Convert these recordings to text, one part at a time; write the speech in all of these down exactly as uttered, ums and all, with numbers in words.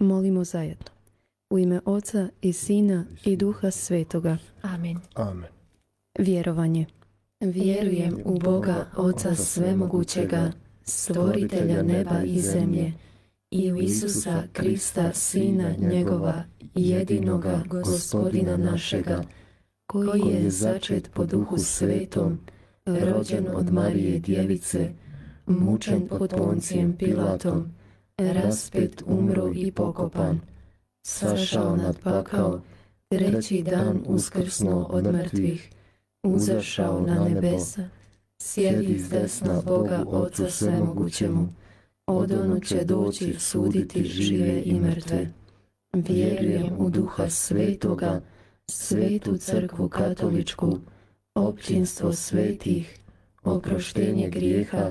Molimo zajedno. U ime Oca i Sina i Duha Svetoga. Amen. Amen. Vjerovanje. Vjerujem u Boga Oca Svemogućega, stvoritelja neba i zemlje, i u Isusa Krista, Sina njegova, jedinoga Gospodina našega, koji je začet po Duhu Svetom, rođen od Marije Djevice, mučen pod Poncijem Pilatom, raspet, umro i pokopan, sašao nad pakao, treći dan uskrsnuo od mrtvih, uzašao na nebesa, sjedi s desna Boga Oca Svemogućemu, odono će doći suditi žive i mrtve. Vjerujem u Duha Svetoga, Svetu Crkvu Katoličku, općinstvo svetih, oproštenje grijeha,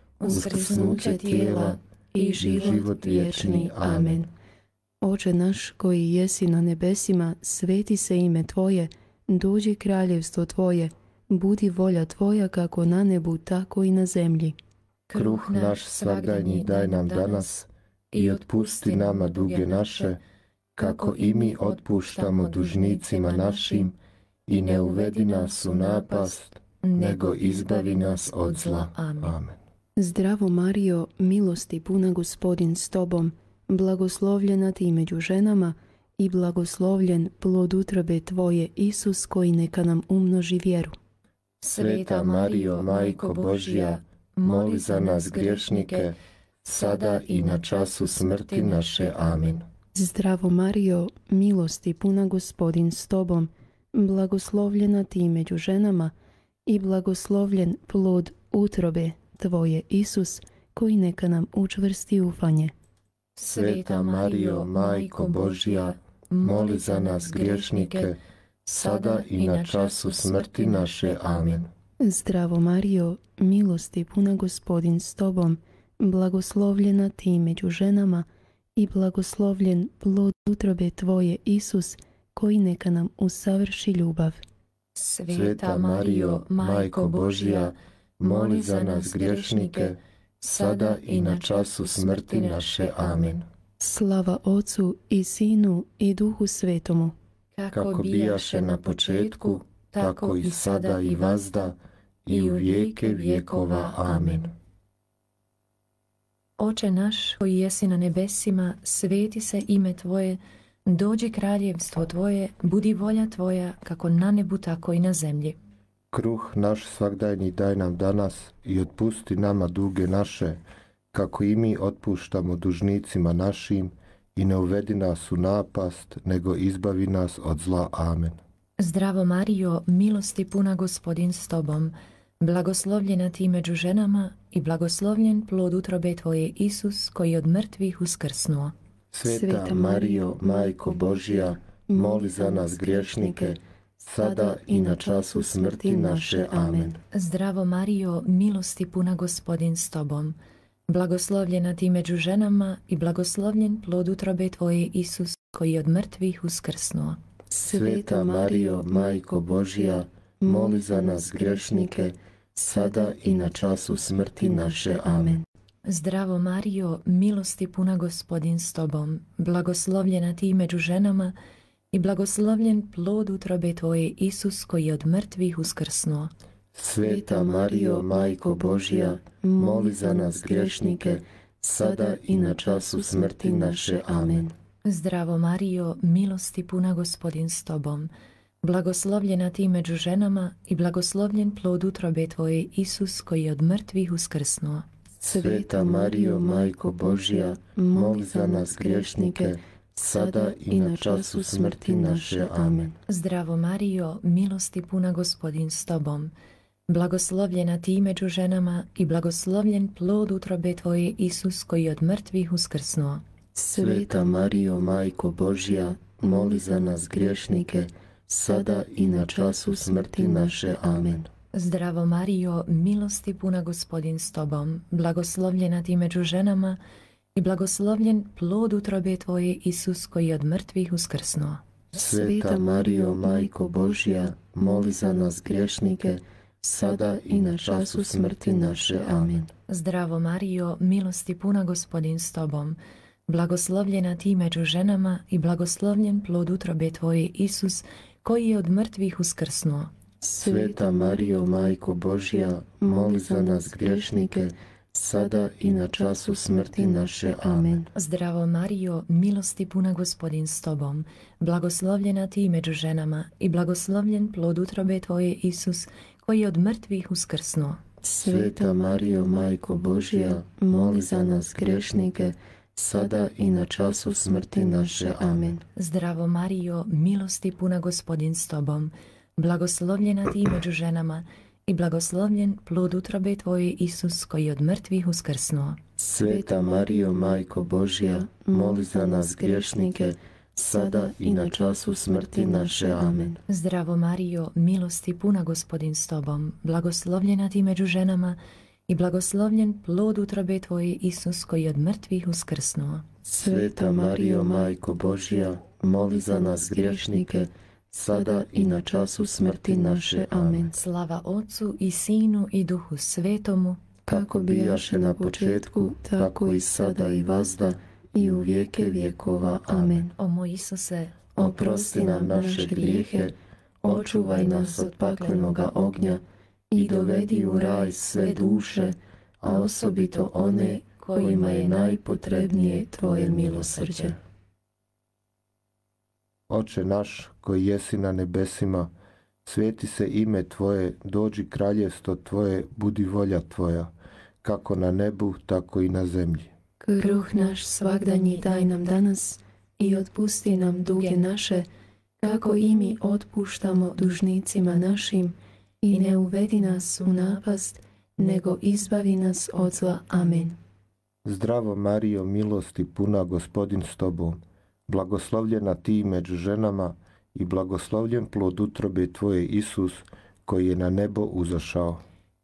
uskrsnuće tijela i život vječni. Amen. Oče naš koji jesi na nebesima, sveti se ime Tvoje, dođi kraljevstvo Tvoje, budi volja Tvoja kako na nebu, tako i na zemlji. Kruh naš svagdanji daj nam danas i otpusti nama duge naše, kako i mi otpuštamo dužnicima našim, i ne uvedi nas u napast, nego izbavi nas od zla. Amen. Zdravo Marijo, milosti puna Gospodin s Tobom, blagoslovljena Ti među ženama i blagoslovljen plod utrobe Tvoje, Isus, koji neka nam umnoži vjeru. Sveta Marijo, Majko Božja, moli za nas griješnike, sada i na času smrti naše. Amen. Zdravo Marijo, milosti puna Gospodin s Tobom, blagoslovljena Ti među ženama i blagoslovljen plod utrobe Tvoje, Isus, koji neka nam učvrsti ufanje. Sveta Marijo, Majko Božja, moli za nas griješnike, sada i na času smrti naše. Amen. Zdravo Marijo, milosti puna Gospodin s Tobom, blagoslovljena Ti među ženama i blagoslovljen plod utrobe Tvoje, Isus, koji neka nam usavrši ljubav. Sveta Marijo, Majko Božja, moli za nas griješnike, sada i na času smrti naše. Amen. Slava Ocu i Sinu i Duhu Svetomu, kako bijaše na početku, tako i sada i vazda, i u vijeke vjekova. Amen. Oče naš koji jesi na nebesima, sveti se ime Tvoje, dođi kraljevstvo Tvoje, budi volja Tvoja kako na nebu, tako i na zemlji. Kruh naš svagdanji daj nam danas i otpusti nama duge naše, kako i mi otpuštamo dužnicima našim, i ne uvedi nas u napast, nego izbavi nas od zla. Amen. Zdravo Marijo, milosti puna Gospodin s Tobom, blagoslovljena Ti među ženama i blagoslovljen plod utrobe Tvoje, Isus, koji je od mrtvih uskrsnuo. Sveta Marijo, Majko Božja, moli za nas griješnike, sada i na času smrti naše. Amen. Zdravo Marijo, milosti puna Gospodin s Tobom, blagoslovljena Ti među ženama i blagoslovljen plod utrobe Tvoje, Isus, koji je od mrtvih uskrsnuo. Sveta Marijo, Majko Božja, moli za nas griješnike, sada i na času smrti naše. Amen. Zdravo Marijo, milosti puna Gospodin s Tobom, blagoslovljena Ti među ženama i blagoslovljen plod utrobe Tvoje, Isus, koji je od mrtvih uskrsnuo. Sveta Marijo, Majko Božja, moli za nas griješnike, sada i na času smrti naše. Amen. Zdravo Marijo, milosti puna Gospodin s Tobom, blagoslovljena Ti među ženama i blagoslovljen plod utrobe Tvoje, Isus, koji je od mrtvih uskrsnuo. Sveta Marijo, Majko Božja, moli za nas griješnike, sada i na času smrti naše. Amen. Zdravo Marijo, milosti puna Gospodin s Tobom, blagoslovljena Ti među ženama i blagoslovljen plod utrobe Tvoje, Isus, koji je od mrtvih uskrsnuo. Sveta Marijo, Majko Božja, moli za nas griješnike, sada i na času smrti naše. Amen. Zdravo Marijo, milosti puna Gospodin s Tobom, blagoslovljena Ti među ženama i blagoslovljen plod utrobe Tvoje, Isus, koji je od mrtvih uskrsnuo. Sveta Marijo, Majko Božja, moli za nas griješnike, sada i na času smrti naše. Amen. Zdravo Marijo, milosti puna Gospodin s Tobom, Blagoslovljena ti među ženama i blagoslovljen plod utrobe tvoje, Isus, koji je od mrtvih uskrsnuo. Sveta Marijo, Majko Božja, moli za nas griješnike, sada i na času smrti naše. Amen. Zdravo Marijo, milosti puna Gospodin s tobom, blagoslovljena ti među ženama i blagoslovljen plod utrobe tvoje, Isus, koji je od mrtvih uskrsnuo. Sveta Marijo, Majko Božja, moli za nas griješnike, sada i na času smrti naše. Amen. Zdravo Marijo, milosti puna Gospodin s tobom, blagoslovljena ti među ženama i blagoslovljen plod utrobe tvoje, Isus, koji je od mrtvih uskrsnuo. Sveta Marijo, Majko Božja, moli za nas griješnike, sada i na času smrti naše. Amen. Zdravo Marijo, milosti puna Gospodin s tobom, blagoslovljena ti među ženama i blagoslovljen plod utrobe tvoje, Isus, koji je od mrtvih uskrsnuo. Sveta Marijo, Majko Božja, moli za nas griješnike, sada i na času smrti naše. Amen. Slava Otcu i Sinu i Duhu Svetomu, kako bijaše na početku, tako i sada i vazda, i u vijeke vjekova. Amen. O moj Isuse, oprosti nam naše grijehe, očuvaj nas od paklenoga ognja i dovedi u raj sve duše, a osobito one kojima je najpotrebnije tvoje milosrđe. Oče naš koji jesi na nebesima, sveti se ime Tvoje, dođi kraljevstvo Tvoje, budi volja Tvoja, kako na nebu, tako i na zemlji. Kruh naš svagdanji daj nam danas i otpusti nam duge naše, kako i mi otpuštamo dužnicima našim, i ne uvedi nas u napast, nego izbavi nas od zla. Amen. Zdravo Marijo, milosti puna, Gospodin s tobom, blagoslovljena ti među ženama i blagoslovljen plod utrobe tvoje, Isus, koji je na nebo uzašao.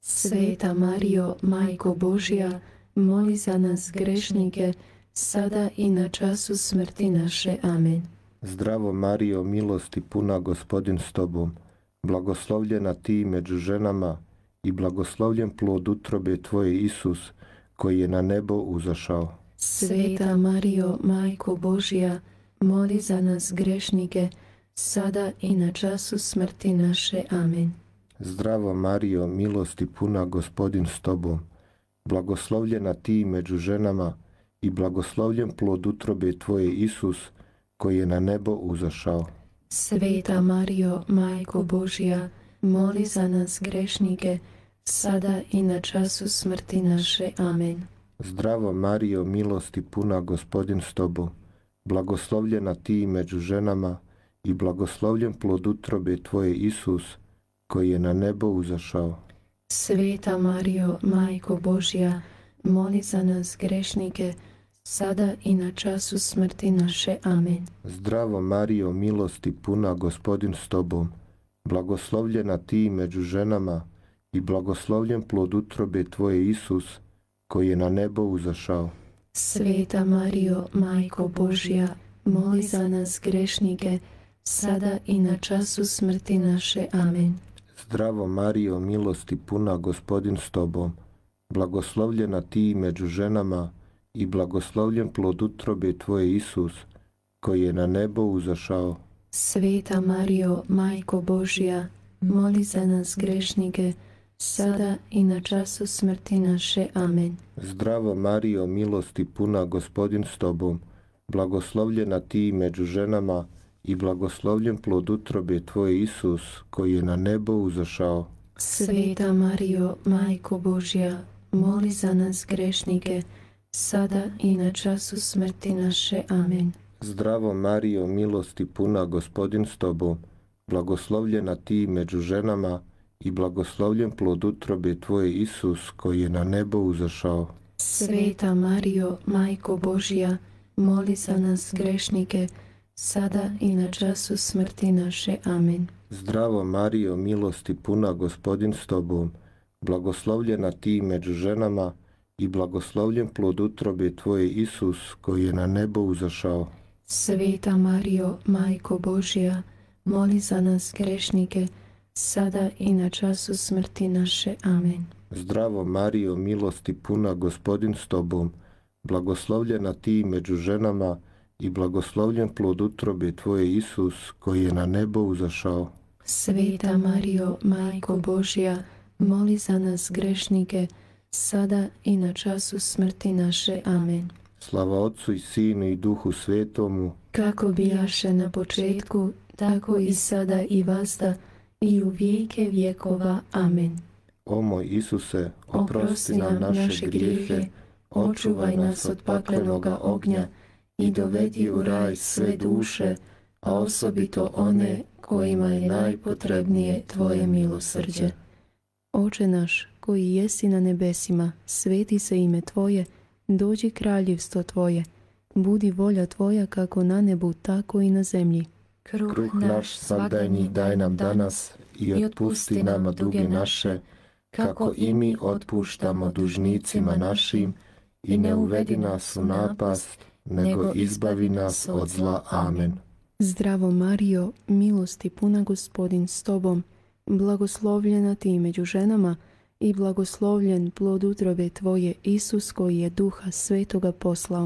Sveta Marijo, Majko Božja, moli za nas grešnike, sada i na času smrti naše. Amen. Zdravo Marijo, milosti puna, Gospodin s tobom, blagoslovljena ti među ženama i blagoslovljen plod utrobe tvoje, Isus, koji je na nebo uzašao. Sveta Marijo, Majko Božja, moli za nas grešnike, sada i na času smrti naše. Amen. Zdravo Marijo, milosti puna, Gospodin s tobom, blagoslovljena ti među ženama i blagoslovljen plod utrobe tvoje, Isus, koji je na nebo uzašao. Sveta Marijo, Majko Božja, moli za nas grešnike, sada i na času smrti naše. Amen. Zdravo Marijo, milosti puna, Gospodin s tobom, blagoslovljena ti među ženama i blagoslovljen plod utrobe tvoje, Isus, koji je na nebo uzašao. Sveta Marijo, Majko Božja, moli za nas grešnike, sada i na času smrti naše. Amen. Zdravo Marijo, milosti puna, Gospodin s tobom, blagoslovljena ti među ženama i blagoslovljen plod utrobe tvoje, Isus, koji je na nebo uzašao. Sveta Marijo, Majko Božja, moli za nas grešnike, sada i na času smrti naše. Amen. Zdravo Marijo, milosti puna, Gospodin s tobom, blagoslovljena ti među ženama i blagoslovljen plod utrobe tvoje, Isus, koji je na nebo uzašao. Sveta Marijo, Majko Božja, moli za nas grešnike, sada i na času smrti naše. Amen. Zdravo Marijo, milosti puna, Gospodin s tobom, blagoslovljena ti među ženama i blagoslovljen plod utrobe tvoje, Isus, koji je na nebo uzašao. Sveta Marijo, Majko Božja, moli za nas grešnike, sada i na času smrti naše. Amen. Zdravo Marijo, milosti puna, Gospodin s tobom, blagoslovljena ti među ženama i blagoslovljen plod utrobe tvoje, Isus, koji je na nebo uzašao. Sveta Marijo, Majko Božja, moli za nas grešnike, sada i na času smrti naše. Amen. Zdravo Marijo, milosti puna, Gospodin s tobom, blagoslovljena ti među ženama i blagoslovljen plod utrobe tvoje, Isus, koji je na nebo uzašao. Sveta Marijo, Majko Božja, moli za nas grešnike, sada i na času smrti naše. Amen. Zdravo Marijo, milosti puna, Gospodin s tobom, blagoslovljena ti među ženama i blagoslovljen plod utrobe tvoje, Isus, koji je na nebo uzašao. Sveta Marijo, Majko Božja, moli za nas grešnike, sada i na času smrti naše. Amen. Slava Otcu i Sinu i Duhu Svetomu, kako bijaše na početku, tako i sada i vazda, i u vijeke vjekova. Amen. O moj Isuse, oprosti nam naše grijehe, očuvaj nas od paklenoga ognja i dovedi u raj sve duše, a osobito one kojima je najpotrebnije tvoje milosrđe. Oče naš, koji jesi na nebesima, sveti se ime tvoje, dođi kraljevstvo tvoje, budi volja tvoja kako na nebu, tako i na zemlji. Kruh, Kruh naš svakdajni daj nam danas i otpusti nama duge naše, kako i mi otpuštamo dužnicima našim, i ne uvedi nas u napast, nego izbavi nas od zla. Amen. Zdravo Marijo, milosti puna, Gospodin s tobom, blagoslovljena ti među ženama i blagoslovljen plod utrobe tvoje, Isus, koji je Duha Svetoga poslao.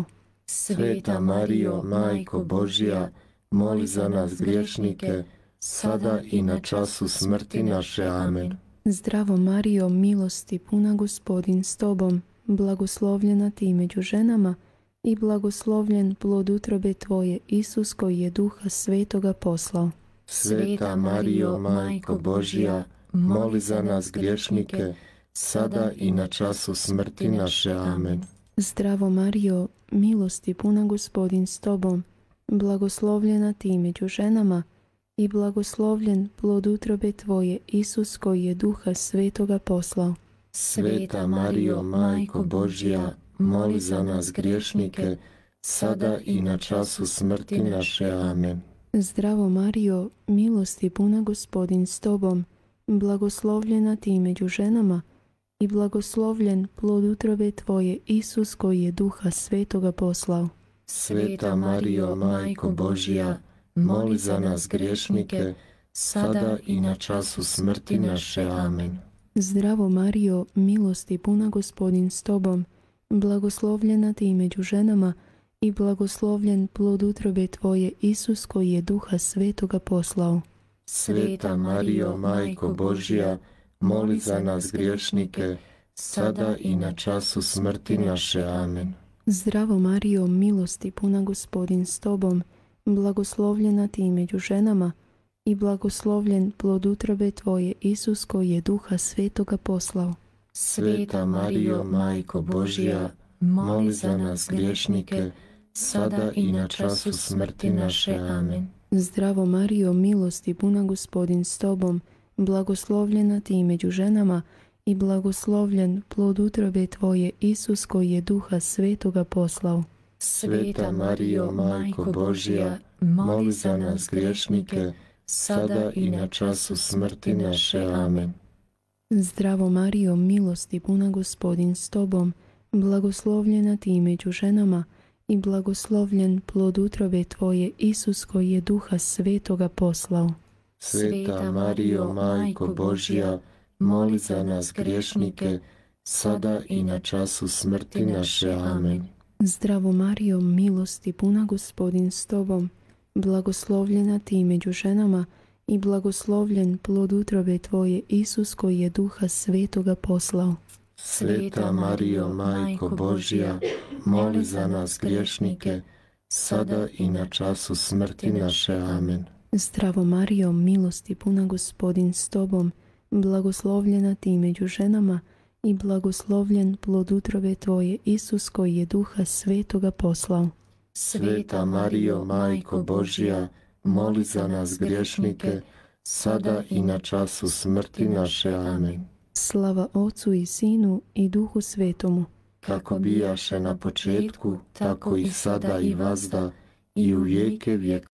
Sveta Marijo, Majko Božja, moli za nas griješnike, sada i na času smrti naše. Amen. Zdravo Marijo, milosti puna, Gospodin s tobom, blagoslovljena ti među ženama i blagoslovljen plod utrobe tvoje, Isus, koji je Duha Svetoga poslao. Sveta Marijo, Majko Božja, moli za nas griješnike, sada i na času smrti naše. Amen. Zdravo Marijo, milosti puna, Gospodin s tobom, blagoslovljena ti među ženama i blagoslovljen plod utrobe tvoje, Isus, koji je Duha Svetoga poslao. Sveta Marijo, Majko Božja, moli za nas griješnike, sada i na času smrti naše. Amen. Zdravo Marijo, milosti puna, Gospodin s tobom, blagoslovljena ti među ženama i blagoslovljen plod utrobe tvoje, Isus, koji je Duha Svetoga poslao. Sveta Marijo, Majko Božja, moli za nas griješnike, sada i na času smrti naše. Amen. Zdravo Marijo, milosti puna, Gospodin s tobom, blagoslovljena ti među ženama i blagoslovljen plod utrobe tvoje, Isus, koji je Duha Svetoga poslao. Sveta Marijo, Majko Božja, moli za nas griješnike, sada i na času smrti naše. Amen. Zdravo Marijo, milosti puna, Gospodin s tobom, blagoslovljena ti među ženama i blagoslovljen plod utrobe tvoje, Isus, koji je Duha Svetoga poslao. Sveta Marijo, Majko Božja, moli za nas griješnike, sada i na času smrti naše. Amen. Zdravo Marijo, milosti puna, Gospodin s tobom, blagoslovljena ti među ženama i blagoslovljen plod utrobe tvoje, Isus, koji je Duha Svetoga poslao. Sveta Marijo, Majko Božja, moli za nas griješnike, sada i na času smrti naše. Amen. Zdravo Marijo, milosti puna, Gospodin s tobom, blagoslovljena ti među ženama i blagoslovljen plod utrobe tvoje, Isus, koji je Duha Svetoga poslao. Sveta Marijo, Majko Božja, moli za nas griješnike, sada i na času smrti naše. Amen. Zdravo Marijo, milosti puna, Gospodin s tobom, blagoslovljena ti među ženama i blagoslovljen plod utrobe tvoje, Isus, koji je Duha Svetoga poslao. Sveta Marijo, Majko Božja, moli za nas griješnike, sada i na času smrti naše. Amen. Zdravo Marijo, milosti puna, Gospodin s tobom, blagoslovljena ti među ženama i blagoslovljen plod utrobe tvoje, Isus, koji je Duha Svetoga poslao. Sveta Marijo, Majko Božja, moli za nas griješnike, sada i na času smrti naše. Amen. Slava Otcu i Sinu i Duhu Svetomu, kako bijaše na početku, tako i sada i vazda, i u vijeke vijeka.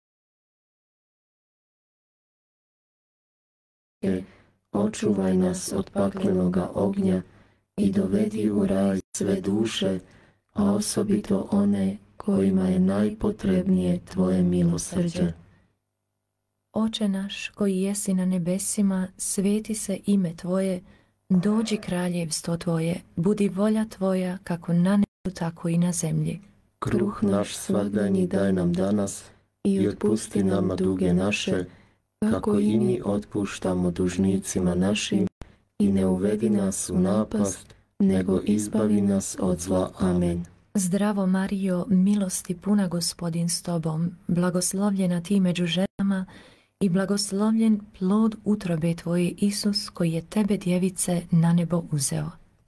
Očuvaj nas od paklenoga ognja i dovedi u raj sve duše, a osobito one kojima je najpotrebnije tvoje milosrđe. Oče naš, koji jesi na nebesima, sveti se ime tvoje, dođi kraljevstvo tvoje, budi volja tvoja kako na tako i na zemlji. Kruh naš svagdanji daj nam danas i otpusti nama duge naše, kako i mi otpuštamo dužnicima našim, i ne uvedi nas u napast, nego izbavi nas od zla. Amen. Zdravo Marijo, milosti puna, Gospodin s tobom, blagoslovljena ti među ženama i blagoslovljen plod utrobe tvoje, Isus, koji je tebe, djevice, na nebo uzeo.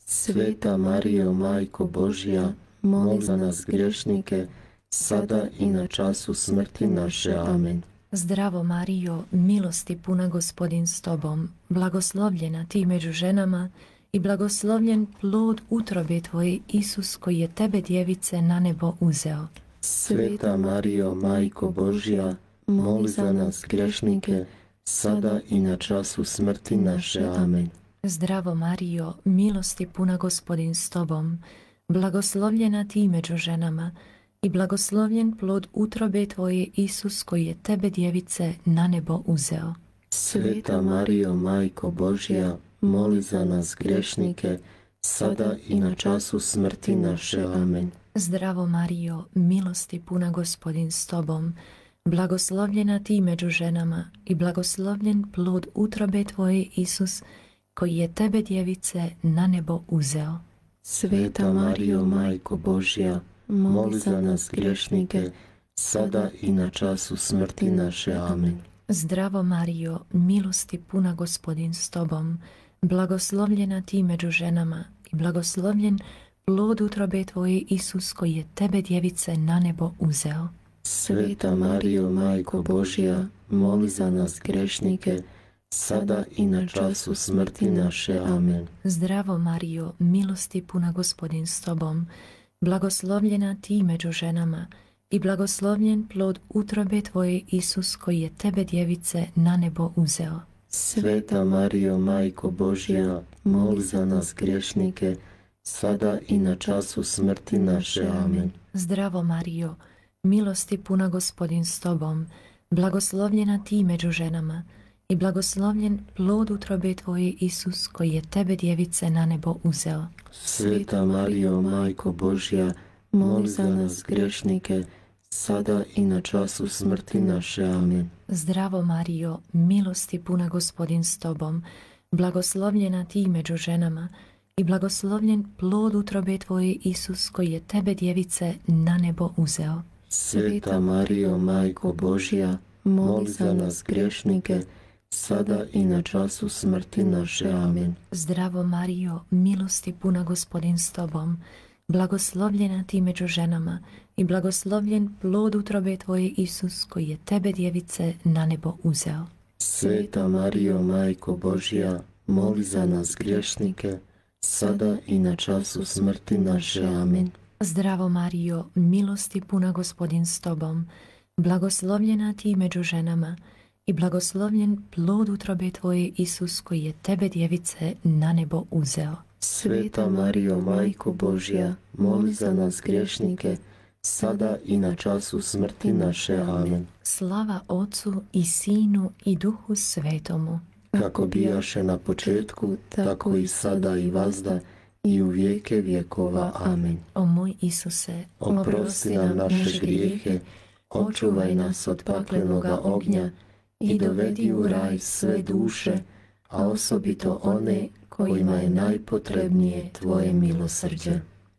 Sveta Marijo, Majko Božja, moli za nas griješnike, sada i na času smrti naše. Amen. Zdravo Marijo, milosti puna, Gospodin s tobom, blagoslovljena ti među ženama i blagoslovljen plod utrobe tvoje, Isus, koji je tebe, djevice, na nebo uzeo. Sveta Marijo, Majko Božja, moli za nas griješnike, sada i na času smrti naše. Amen. Zdravo Marijo, milosti puna, Gospodin s tobom, blagoslovljena ti među ženama i blagoslovljen plod utrobe tvoje, Isus, koji je tebe, djevice, na nebo uzeo. Sveta Marijo, Majko Božja, moli za nas griješnike, sada i na času smrti naše. Amen. Zdravo Marijo, milosti puna, Gospodin s tobom, blagoslovljena ti među ženama i blagoslovljen plod utrobe tvoje, Isus, koji je tebe, djevice, na nebo uzeo. Sveta Marijo, Majko Božja, moli za nas griješnike, sada i na času smrti naše. Amen. Zdravo Marijo, milosti puna, Gospodin s tobom, blagoslovljena ti među ženama i blagoslovljen plod utrobe tvoje, Isus, koji je tebe, djevice, na nebo uzeo. Sveta Marijo, Majko Božja, moli za nas griješnike, sada i na času smrti naše. Amen. Zdravo Marijo, milosti puna, Gospodin s tobom, blagoslovljena ti među ženama i blagoslovljen plod utrobe tvoje, Isus, koji je tebe, djevice, na nebo uzeo. Sveta Marijo, Majko Božja, moli za nas griješnike, sada i na času smrti naše. Amen. Zdravo Marijo, milosti puna, Gospodin s tobom, blagoslovljena ti među ženama i blagoslovljen plod utrobe tvoje, Isus, koji je tebe, djevice, na nebo uzeo. Sveta Marijo, Majko Božja, moli za nas griješnike, sada i na času smrti naše. Amen. Zdravo Marijo, milosti puna, Gospodin s tobom, blagoslovljena ti među ženama i blagoslovljen plod utrobe tvoje, Isus, koji je tebe, djevice, na nebo uzeo. Sveta Marijo, Majko Božja, moli za nas griješnike, sada i na času smrti naše. Amen. Zdravo Marijo, milosti puna, Gospodin s tobom, blagoslovljena ti među ženama i blagoslovljen plod utrobe tvoje, Isus, koji je tebe, djevice, na nebo uzeo. Sveta Marijo, Majko Božja, moli za nas griješnike, sada i na času smrti naše. Amen. Zdravo Marijo, milosti puna, Gospodin s tobom, blagoslovljena ti među ženama i blagoslovljen plod utrobe tvoje, Isus, koji je tebe, djevice, na nebo uzeo. Sveta Marijo, Majko Božja, moli za nas griješnike, sada i na času smrti naše. Amen. Slava Otcu i Sinu i Duhu Svetomu, kako bijaše na početku, tako i sada i vazda, i u vijeke vjekova. Amen. O moj Isuse, oprosti nam naše grijehe, očuvaj nas od paklenoga ognja i dovedi u raj sve duše, a osobito one kojima je najpotrebnije tvoje milosrđe.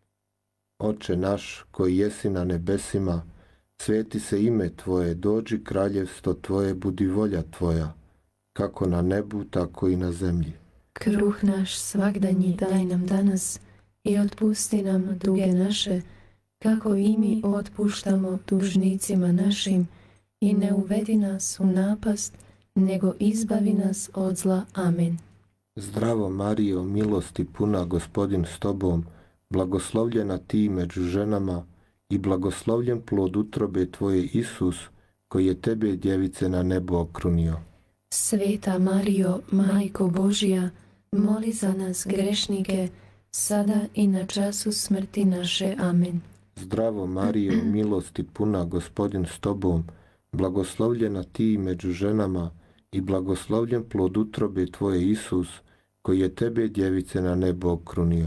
Oče naš koji jesi na nebesima, sveti se ime tvoje, dođi kraljevstvo tvoje, budi volja tvoja, kako na nebu, tako i na zemlji. Kruh naš svagdanji daj nam danas i otpusti nam duge naše, kako i mi otpuštamo dužnicima našim, i ne uvedi nas u napast, nego izbavi nas od zla. Amen. Zdravo Marijo, milosti puna, Gospodin s tobom, blagoslovljena ti među ženama i blagoslovljen plod utrobe tvoje, Isus, koji je tebe, djevice, na nebo okrunio. Sveta Marijo, Majko Božja, moli za nas grešnike, sada i na času smrti naše. Amen. Zdravo Marijo, milosti puna, Gospodin s tobom, blagoslovljena ti među ženama i blagoslovljen plod utrobe tvoje, Isus, koji je tebe, djevice, na nebo okrunio.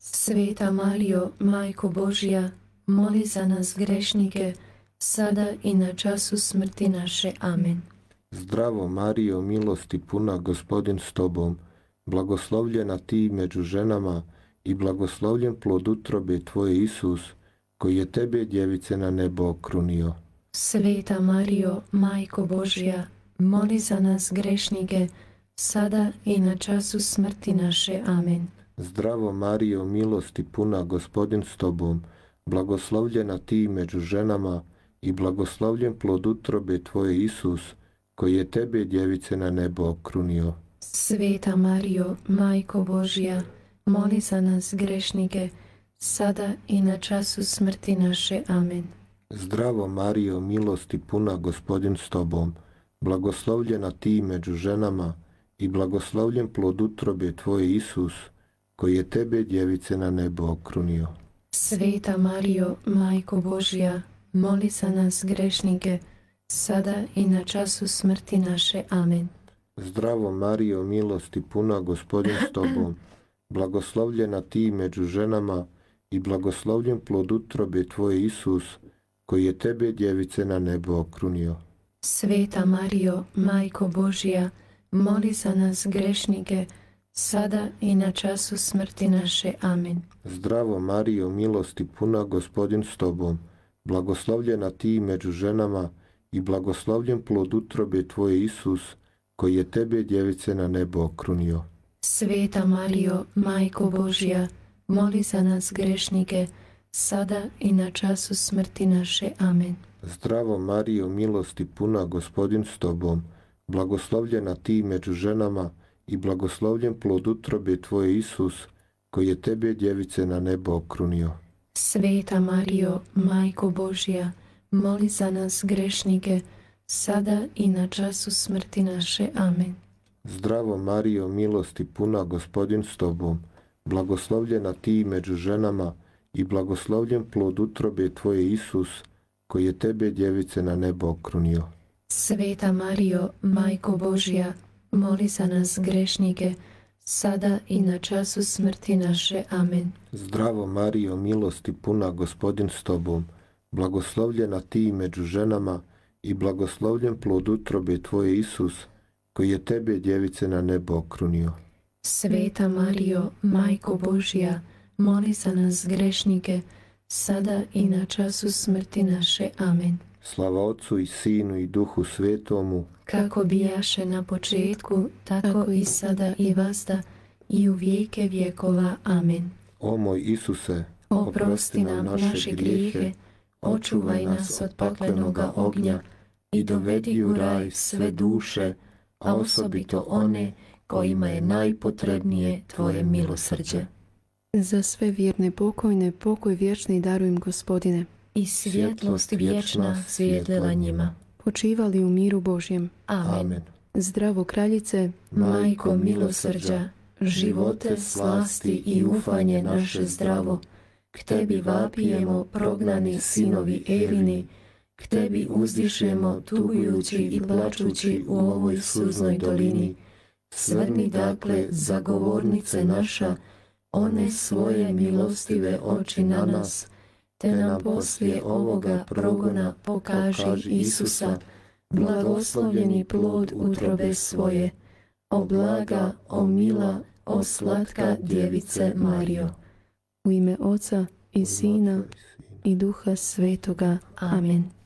Sveta Marijo, Majko Božja, moli za nas grešnike, sada i na času smrti naše. Amen. Zdravo Marijo, milosti puna, Gospodin s tobom, blagoslovljena ti među ženama i blagoslovljen plod utrobe tvoje, Isus, koji je tebe, djevice, na nebo okrunio. Sveta Marijo, Majko Božja, moli za nas grešnike, sada i na času smrti naše. Amen. Zdravo Marijo, milosti puna, Gospodin s tobom, blagoslovljena ti među ženama i blagoslovljen plod utrobe tvoje, Isus, koji je tebe, djevice, na nebo okrunio. Sveta Marijo, Majko Božja, moli za nas grešnike, sada i na času smrti naše. Amen. Zdravo Marijo, milosti puna, Gospodin s tobom, blagoslovljena ti među ženama i blagoslovljen plod utrobe tvoje, Isus, koji je tebe, djevice, na nebo okrunio. Sveta Marijo, Majko Božja, moli za nas grešnike, sada i na času smrti naše. Amen. Zdravo Marijo, milosti puna, Gospodin s tobom, blagoslovljena ti među ženama i blagoslovljen plod utrobe tvoje, Isus, koji je tebe, djevice, na nebo okrunio. Sveta Marijo, Majko Božja, moli za nas grešnike, sada i na času smrti naše. Amen. Zdravo Marijo, milosti puna, Gospodin s tobom, blagoslovljena ti među ženama i blagoslovljen plod utrobe tvoje, Isus, koji je tebe, djevice, na nebo okrunio. Sveta Marijo, Majko Božja, moli za nas grešnike, sada i na času smrti naše. Amen. Zdravo Marijo, milosti puna, Gospodin s tobom, blagoslovljena ti među ženama i blagoslovljen plod utrobe tvoje, Isus, koji je tebe, djevice, na nebo okrunio. Sveta Marijo, Majko Božja, moli za nas grešnike, sada i na času smrti naše. Amen. Zdravo Marijo, milosti puna, Gospodin s tobom, blagoslovljena ti među ženama i blagoslovljen plod utrobe tvoje, Isus, koji je tebe, djevice, na nebo okrunio. Sveta Marijo, Majko Božja, moli za nas grešnike, sada i na času smrti naše. Amen. Zdravo Marijo, milosti puna, Gospodin s tobom, blagoslovljena ti među ženama i blagoslovljen plod utrobe tvoje, Isus, koji je tebe, djevice, na nebo okrunio. Sveta Marijo, Majko Božja, moli za nas grešnike, sada i na času smrti naše. Amen. Slava Otcu i Sinu i Duhu Svetomu, kako bijaše na početku, tako i sada i vazda, i u vijeke vjekova. Amen. O moj Isuse, oprosti nam naše grijehe, očuvaj nas od paklenoga ognja i dovedi u raj sve duše, a osobito one kojima je najpotrebnije tvoje milosrđe. Za sve vjerne pokojne, pokoj vječni darujem, Gospodine, i svjetlost vječna svjetlila njima. Počivali u miru Božjem. Amen. Amen. Zdravo kraljice, Majko milosrđa, živote, slasti i ufanje naše zdravo, k tebi vapijemo, prognani sinovi Evini, k tebi uzdišemo, tugujući i plačući u ovoj suznoj dolini. Svrni dakle, zagovornice naša, one svoje milostive oči na nas, te nam poslije ovoga progona pokaži Isusa, blagoslovljeni plod utrobe svoje. O blaga, o mila, o slatka djevice Marijo. u ime Oca i Sina i Duha Svetoga. Amen.